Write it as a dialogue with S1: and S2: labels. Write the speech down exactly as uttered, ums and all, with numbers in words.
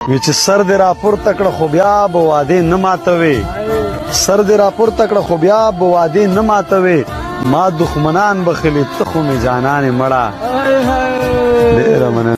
S1: وی چې سر دې راپورته کړه خو بیا به وعدې نه ماتوې سر دې راپورته کړه خو بیا به وعدې نه ماتوې ما دښمنان بخلي ته خو مې جانانې مړه ډېره مننه